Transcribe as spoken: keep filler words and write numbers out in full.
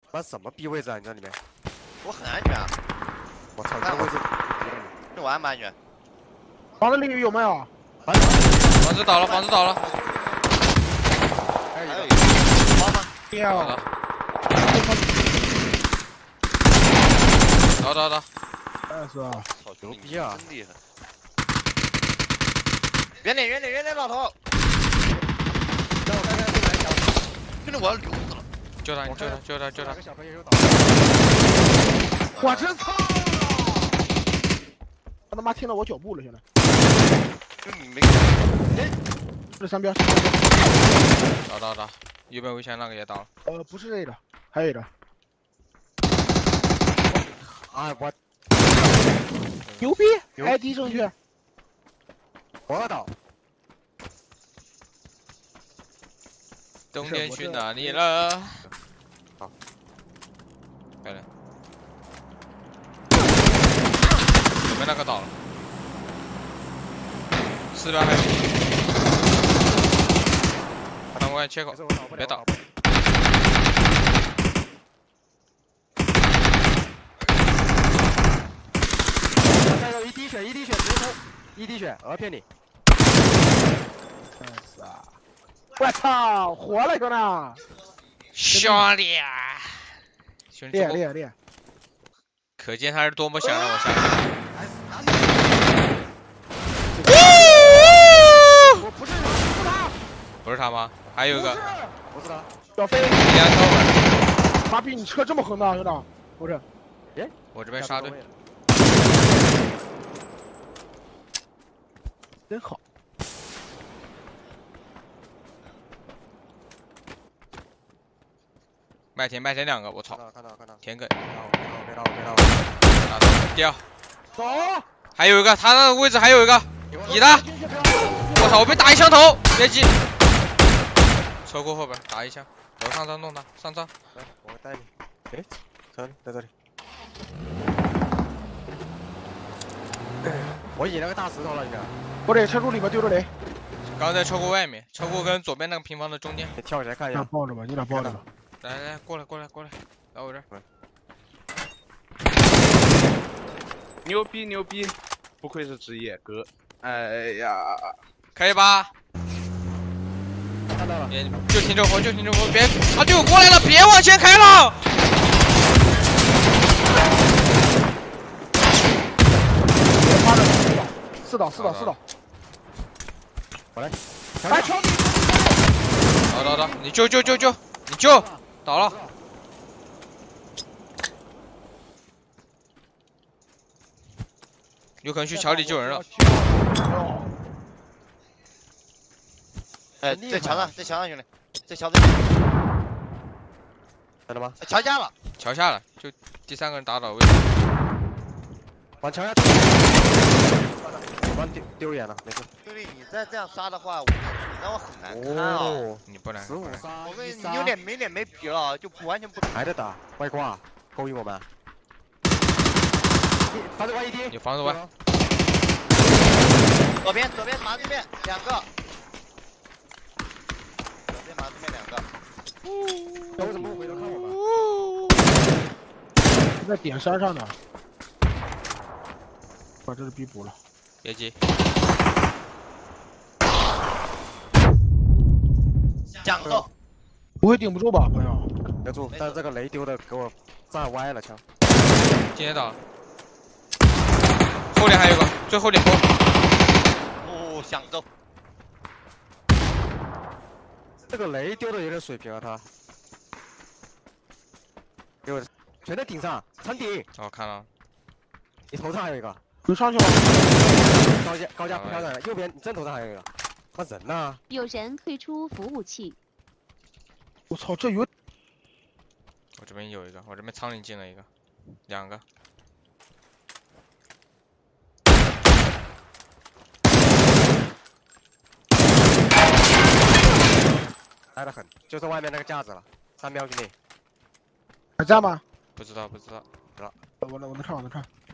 妈什么逼位置啊？你这里面？ 我很安全啊！ 我操，这位置， 这我安不安全？ 房子里有没有？ 房子倒了，房子倒了。 还有一个包吗？ 掉了。倒倒倒。 哎是啊， 操， 牛逼啊！ 真厉害！远点，远点，远点，老头！ 让我看看这来小。 兄弟，我要流死了！ 救他，救他，救他，救他！ 个小朋友又倒。 我真操！他他妈听到我脚步了，现在。 就你没。 哎，这三标。 倒倒倒，右边危险那个也倒了。 呃，不是这个，还有一个。 哎我。 牛逼 ！I D 正确。 我倒。 冬天去哪里了？ 好。 来了。左边那个倒了。四边还有。翻过来切口，别倒。 再有一滴血，一滴血直接冲，一滴血，我要骗你。 真是啊！我操，活了个呢！ 兄弟啊！兄弟， 练练练！ 可见他是多么想让我下去。 我不是，不是他， 不是他吗？还有一个， 不是他， 小飞， 两头。 妈逼，你车这么横的，兄弟？不是， 哎， 我这边杀队， 真好。 麦田麦田两个，我操！ 看到看到， 田埂， 别倒别倒别倒， 打到掉。 走。 还有一个，他那个位置还有一个，你的。我操！我被打一枪头，别急。车库后边打一枪，我上车弄他，上车。 来，我带你。哎，车在这里。我引那个大石头了，应该。 我在车库里面丢着雷。 刚在车库外面，车库跟左边那个平房的中间。 你跳起来看一下。 抱着吧，你俩抱着吧。 来来来，过来过来过来，来我这儿。 牛逼牛逼，不愧是职业哥。哎呀， 可以吧？ 看到了。 别，就停这火，就停这火，别，他队友过来了，别往前开了。 四倒四倒四倒。 我来。 来兄弟！ 倒倒倒，你救救救救，你救，倒了。有可能去桥里救人了。 哎，在墙上，在墙上，兄弟，在桥这里。 真的吗？ 桥下了， 桥下了，就第三个人打倒位置。 往桥下。往丢丢远了，没事。 兄弟，你再这样杀的话，我你让我很难看啊！ 哦， 你不难看。 十五杀， 我跟你，你有点没脸没皮了，就不完全不。 还在打，外挂，勾引我们。房子外一滴。 有房子外。 左边，左边马对面两个。左边马对面两个。 那为什么不回头看我们？ 在点山上呢。把这是逼补了。 别急。 两个。 不会顶不住吧，朋友？ 顶住，但是这个雷丢的给我炸歪了枪。 今天倒。后脸还有个，最后脸坡。 哦，享受。 这个雷丢的有点水平啊，他。给我，全在顶上，层顶。 哦，看了。 你头上还有一个。 有上去了。 高架高架不漂亮，右边正头上还有一个。他人呢？ 有人退出服务器。 我操，这有。 我这边有一个，我这边仓里进了一个，两个。 挨得很，就是外面那个架子了。三秒之内。 还在吗？ 不知道，不知道， 知道。 我能我能看我能看。